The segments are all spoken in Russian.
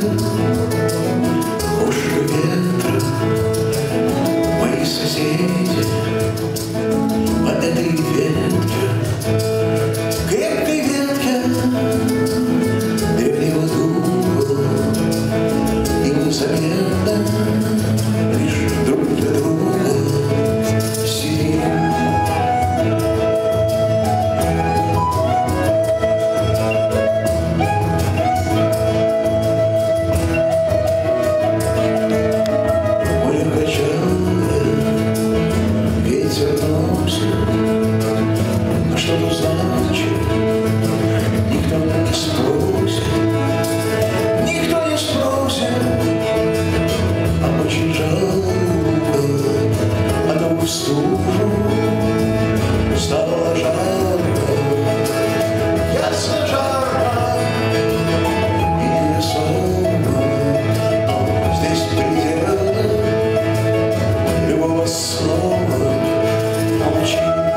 кошек и ветра, мои соседи по этой ветке, крепкой ветке древнего дуба, и мы заметно лишь друг для друга сидим. Стало жарко, ясно жарко и невесомо, но здесь предел любого слова молчи.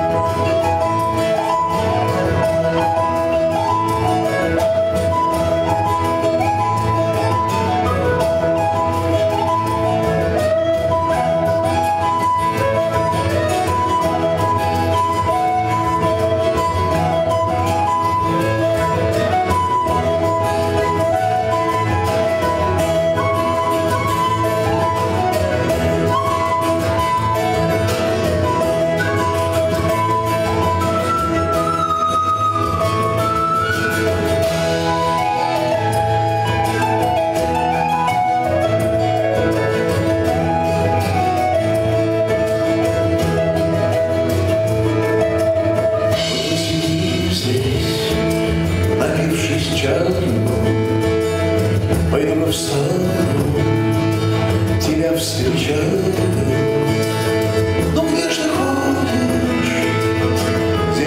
Пойду встану, тебя встречаю. Ну где ж ты ходишь, где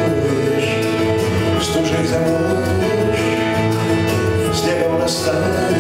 летаешь, стужей замочь, снегом растаешь.